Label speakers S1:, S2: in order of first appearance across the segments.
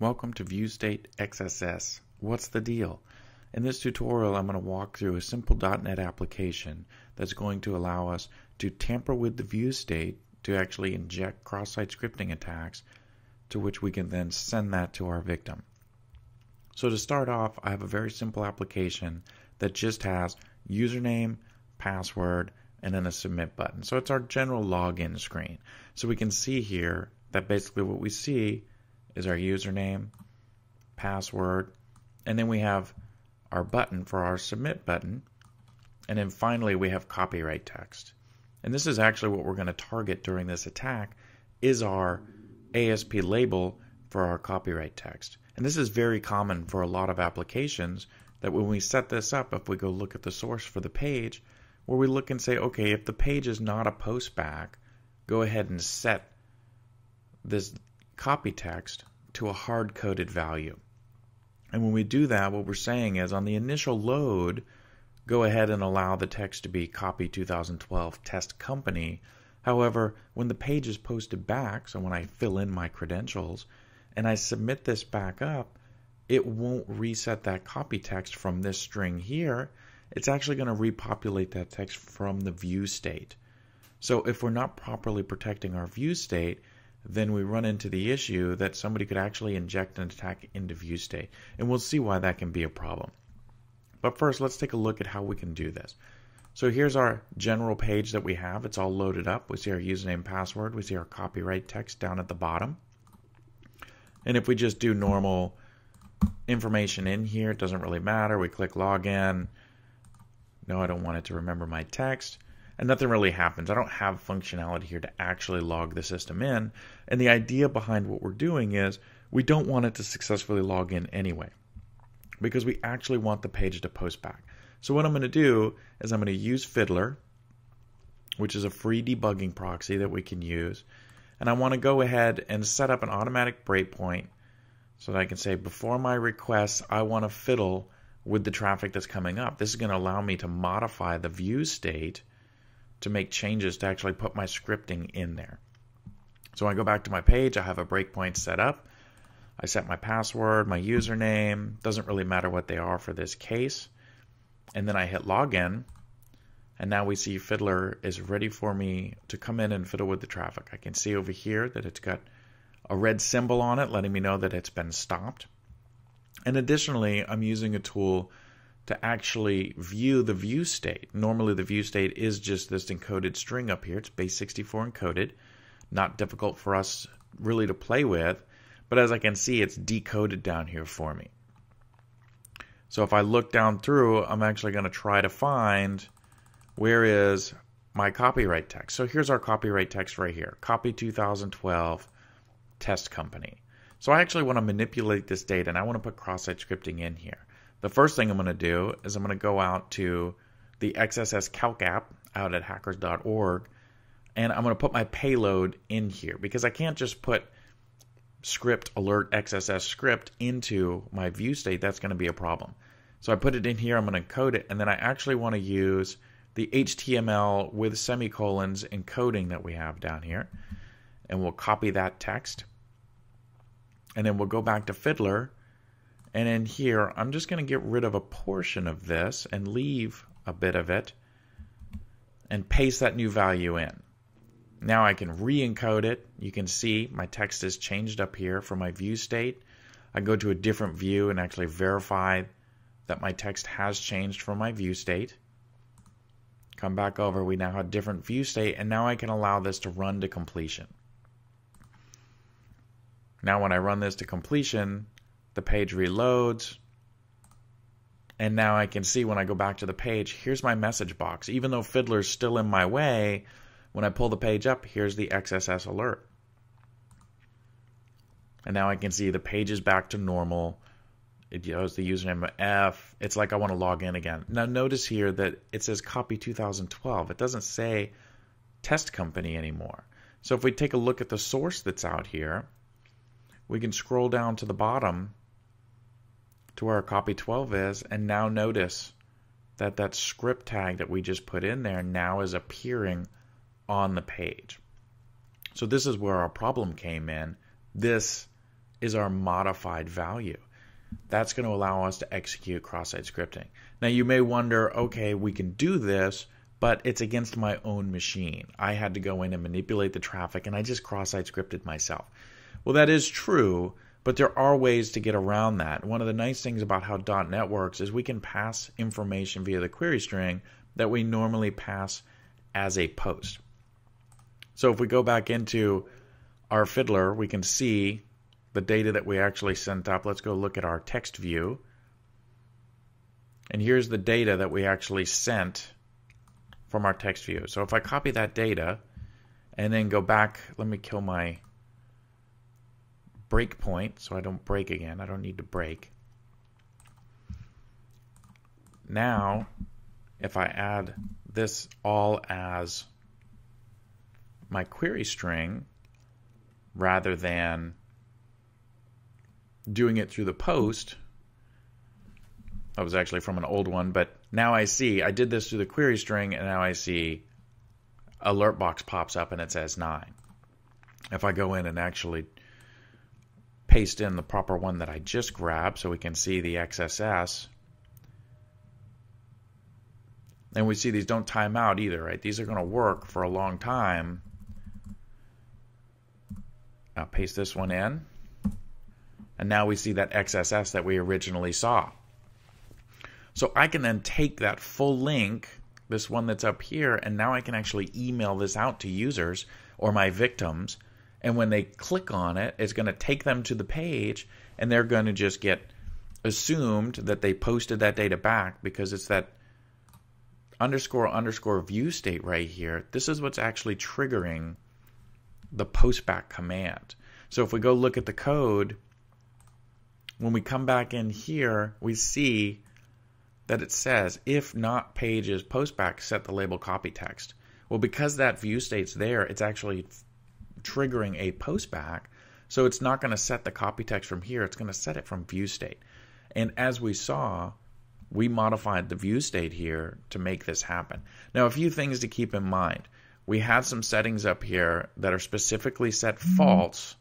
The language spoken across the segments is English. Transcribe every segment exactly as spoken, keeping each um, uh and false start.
S1: Welcome to ViewState X S S. What's the deal? In this tutorial, I'm going to walk through a simple dot net application that's going to allow us to tamper with the view state to actually inject cross-site scripting attacks, to which we can then send that to our victim. So to start off, I have a very simple application that just has username, password, and then a submit button. So it's our general login screen. So we can see here that basically what we see is our username, password, and then we have our button for our submit button, and then finally we have copyright text. And this is actually what we're going to target during this attack, is our A S P label for our copyright text. And this is very common for a lot of applications, that when we set this up, if we go look at the source for the page, where we look and say, okay, if the page is not a post back, go ahead and set this copy text to a hard-coded value. And when we do that, what we're saying is on the initial load, go ahead and allow the text to be copy two thousand twelve test company. However, when the page is posted back, so when I fill in my credentials and I submit this back up, it won't reset that copy text from this string here. It's actually going to repopulate that text from the view state. So if we're not properly protecting our view state, then we run into the issue that somebody could actually inject an attack into view state. And we'll see why that can be a problem. But first, let's take a look at how we can do this. So here's our general page that we have. It's all loaded up. We see our username, password. We see our copyright text down at the bottom. And if we just do normal information in here, it doesn't really matter. We click login. No, I don't want it to remember my text. And nothing really happens. I don't have functionality here to actually log the system in. And the idea behind what we're doing is we don't want it to successfully log in anyway, because we actually want the page to post back. So what I'm going to do is I'm going to use Fiddler, which is a free debugging proxy that we can use. And I want to go ahead and set up an automatic breakpoint so that I can say before my request, I want to fiddle with the traffic that's coming up. This is going to allow me to modify the view state to make changes to actually put my scripting in there. So when I go back to my page, I have a breakpoint set up. I set my password, my username, doesn't really matter what they are for this case. And then I hit login, and now we see Fiddler is ready for me to come in and fiddle with the traffic. I can see over here that it's got a red symbol on it letting me know that it's been stopped. And additionally, I'm using a tool to actually view the view state. Normally the view state is just this encoded string up here. It's base sixty-four encoded. Not difficult for us really to play with, but as I can see, it's decoded down here for me. So if I look down through, I'm actually going to try to find where is my copyright text. So here's our copyright text right here. Copy two thousand twelve test company. So I actually want to manipulate this data, and I want to put cross-site scripting in here. The first thing I'm going to do is I'm going to go out to the X S S Calc app out at hackers dot org, and I'm going to put my payload in here, because I can't just put script alert X S S script into my view state. That's going to be a problem. So I put it in here, I'm going to encode it, and then I actually want to use the H T M L with semicolons encoding that we have down here, and we'll copy that text, and then we'll go back to Fiddler. And in here, I'm just going to get rid of a portion of this and leave a bit of it and paste that new value in. Now I can re-encode it. You can see my text is changed up here for my view state. I go to a different view and actually verify that my text has changed from my view state. Come back over, we now have a different view state, and now I can allow this to run to completion. Now when I run this to completion, the page reloads, and now I can see when I go back to the page, here's my message box. Even though Fiddler's still in my way, when I pull the page up, here's the X S S alert. And now I can see the page is back to normal. It knows the username F. It's like I want to log in again. Now notice here that it says copy two thousand twelve. It doesn't say test company anymore. So if we take a look at the source that's out here, we can scroll down to the bottom to where our copy twelve is, and now notice that that script tag that we just put in there now is appearing on the page. So this is where our problem came in. This is our modified value. That's going to allow us to execute cross-site scripting. Now you may wonder, okay, we can do this, but it's against my own machine. I had to go in and manipulate the traffic, and I just cross-site scripted myself. Well, that is true, but there are ways to get around that. One of the nice things about how .NET works is we can pass information via the query string that we normally pass as a post. So if we go back into our Fiddler, we can see the data that we actually sent up. Let's go look at our text view. And here's the data that we actually sent from our text view. So if I copy that data and then go back, let me kill my breakpoint so I don't break again. I don't need to break. Now, if I add this all as my query string rather than doing it through the post, that was actually from an old one, but now I see I did this through the query string, and now I see alert box pops up and it says nine. If I go in and actually paste in the proper one that I just grabbed so we can see the X S S, and we see these don't time out either, right? These are going to work for a long time. I'll paste this one in, and now we see that X S S that we originally saw. So I can then take that full link, this one that's up here, and now I can actually email this out to users or my victims, and when they click on it, it's going to take them to the page, and they're going to just get assumed that they posted that data back because it's that underscore underscore view state right here. This is what's actually triggering the postback command. So if we go look at the code, when we come back in here, we see that it says, if not pages postback, set the label copy text. Well, because that view state's there, it's actually triggering a postback, so it's not going to set the copy text from here, it's going to set it from view state. And as we saw, we modified the view state here to make this happen. Now, a few things to keep in mind. We had some settings up here that are specifically set false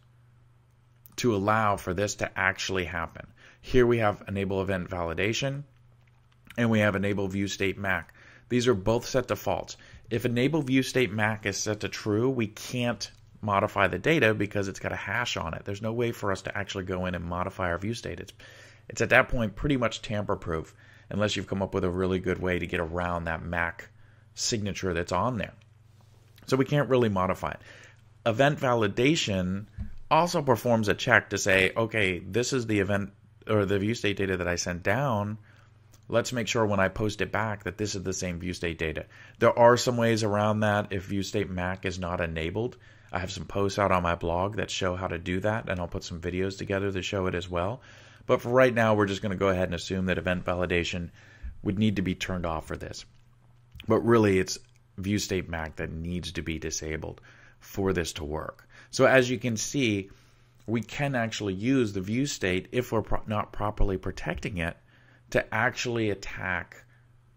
S1: to allow for this to actually happen. Here we have enable event validation, and we have EnableViewStateMac. These are both set to false. If EnableViewStateMac is set to true, we can't modify the data because it's got a hash on it. There's no way for us to actually go in and modify our view state. It's, it's at that point pretty much tamper-proof, unless you've come up with a really good way to get around that Mac signature that's on there. So we can't really modify it. Event validation also performs a check to say, okay, this is the event or the view state data that I sent down. Let's make sure when I post it back that this is the same view state data. There are some ways around that if ViewStateMac is not enabled. I have some posts out on my blog that show how to do that, and I'll put some videos together to show it as well. But for right now, we're just going to go ahead and assume that event validation would need to be turned off for this. But really, it's ViewStateMac that needs to be disabled for this to work. So as you can see, we can actually use the view state, if we're pro- not properly protecting it, to actually attack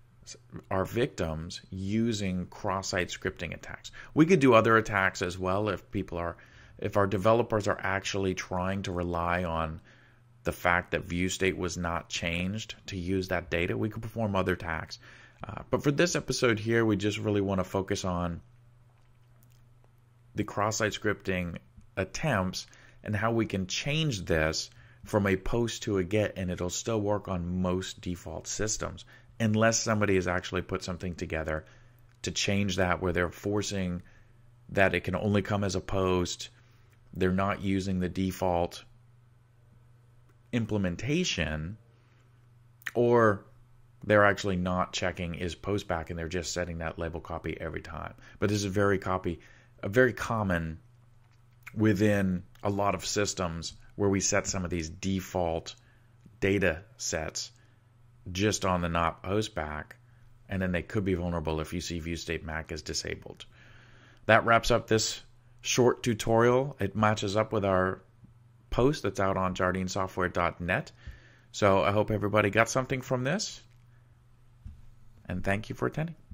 S1: our victims using cross-site scripting attacks. We could do other attacks as well if people are, if our developers are actually trying to rely on the fact that view state was not changed to use that data. We could perform other attacks. Uh, but for this episode here, we just really want to focus on the cross-site scripting attempts and how we can change this from a post to a get, and it'll still work on most default systems unless somebody has actually put something together to change that, where they're forcing that it can only come as a post. They're not using the default implementation, or they're actually not checking is post back and they're just setting that label copy every time. But this is very copy, a very common within a lot of systems where we set some of these default data sets just on the not post back, and then they could be vulnerable if you see ViewStateMac is disabled. That wraps up this short tutorial. It matches up with our post that's out on jardine software dot net. So I hope everybody got something from this, and thank you for attending.